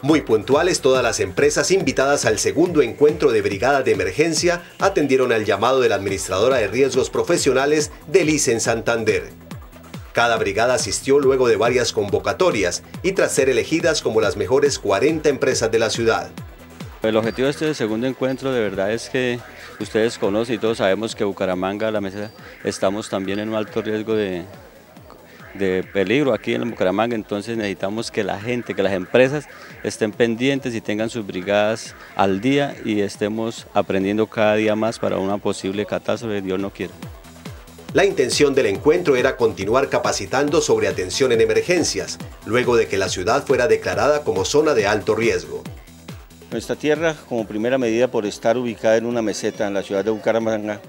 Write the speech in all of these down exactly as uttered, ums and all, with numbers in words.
Muy puntuales, todas las empresas invitadas al segundo encuentro de Brigada de Emergencia atendieron al llamado de la Administradora de Riesgos Profesionales del I C E en Santander. Cada brigada asistió luego de varias convocatorias y tras ser elegidas como las mejores cuarenta empresas de la ciudad. El objetivo de este segundo encuentro de verdad es que ustedes conocen y todos sabemos que Bucaramanga, la mesa, estamos también en un alto riesgo de, de peligro aquí en Bucaramanga, entonces necesitamos que la gente, que las empresas estén pendientes y tengan sus brigadas al día y estemos aprendiendo cada día más para una posible catástrofe, Dios no quiera. La intención del encuentro era continuar capacitando sobre atención en emergencias, luego de que la ciudad fuera declarada como zona de alto riesgo. Nuestra tierra, como primera medida por estar ubicada en una meseta en la ciudad de Bucaramanga,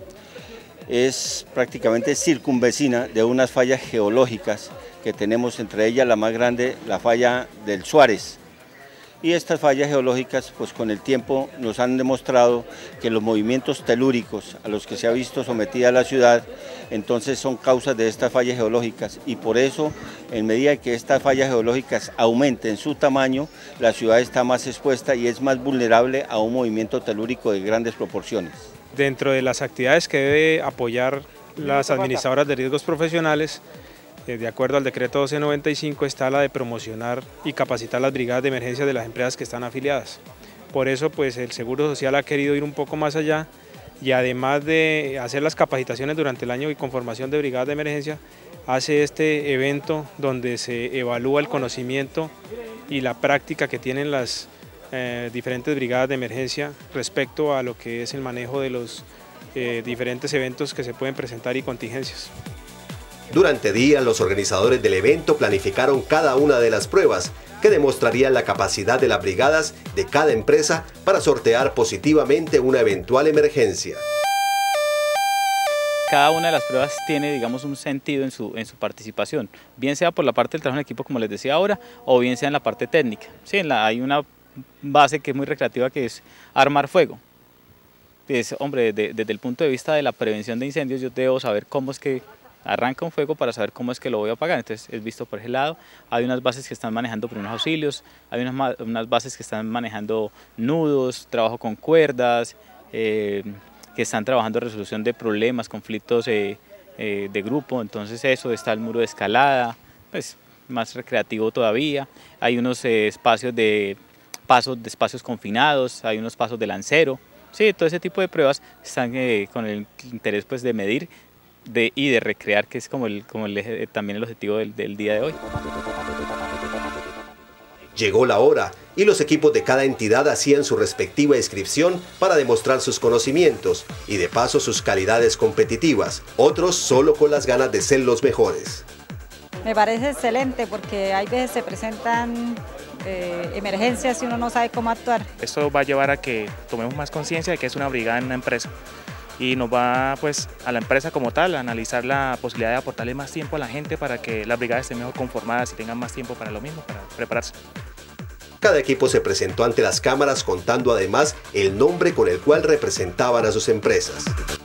es prácticamente circunvecina de unas fallas geológicas que tenemos, entre ellas la más grande, la falla del Suárez. Y estas fallas geológicas, pues con el tiempo nos han demostrado que los movimientos telúricos a los que se ha visto sometida la ciudad, entonces son causas de estas fallas geológicas y por eso, en medida que estas fallas geológicas aumenten su tamaño, la ciudad está más expuesta y es más vulnerable a un movimiento telúrico de grandes proporciones. Dentro de las actividades que debe apoyar las administradoras de riesgos profesionales, de acuerdo al decreto doce noventa y cinco, está la de promocionar y capacitar las brigadas de emergencia de las empresas que están afiliadas. Por eso pues el Seguro Social ha querido ir un poco más allá y además de hacer las capacitaciones durante el año y conformación de brigadas de emergencia, hace este evento donde se evalúa el conocimiento y la práctica que tienen las eh, diferentes brigadas de emergencia respecto a lo que es el manejo de los eh, diferentes eventos que se pueden presentar y contingencias. Durante días, los organizadores del evento planificaron cada una de las pruebas que demostrarían la capacidad de las brigadas de cada empresa para sortear positivamente una eventual emergencia. Cada una de las pruebas tiene, digamos, un sentido en su, en su participación, bien sea por la parte del trabajo en equipo, como les decía ahora, o bien sea en la parte técnica. Sí, en la, hay una base que es muy recreativa, que es armar fuego. Es, hombre, de, desde el punto de vista de la prevención de incendios, yo debo saber cómo es que arranca un fuego para saber cómo es que lo voy a apagar, entonces es visto por ese lado. Hay unas bases que están manejando primeros auxilios, hay unas, unas bases que están manejando nudos, trabajo con cuerdas, eh, que están trabajando resolución de problemas, conflictos eh, eh, de grupo, entonces eso, está el muro de escalada, pues más recreativo todavía. Hay unos eh, espacios de pasos, de espacios confinados, hay unos pasos de lancero, sí, todo ese tipo de pruebas están eh, con el interés pues de medir De, y de recrear, que es como, el, como el, también el objetivo del, del día de hoy. Llegó la hora y los equipos de cada entidad hacían su respectiva inscripción para demostrar sus conocimientos y de paso sus calidades competitivas, otros solo con las ganas de ser los mejores. Me parece excelente porque hay veces se presentan eh, emergencias y uno no sabe cómo actuar. Esto va a llevar a que tomemos más conciencia de que es una brigada en una empresa. Y nos va pues a la empresa como tal a analizar la posibilidad de aportarle más tiempo a la gente para que las brigadas estén mejor conformadas y tengan más tiempo para lo mismo, para prepararse. Cada equipo se presentó ante las cámaras contando además el nombre con el cual representaban a sus empresas.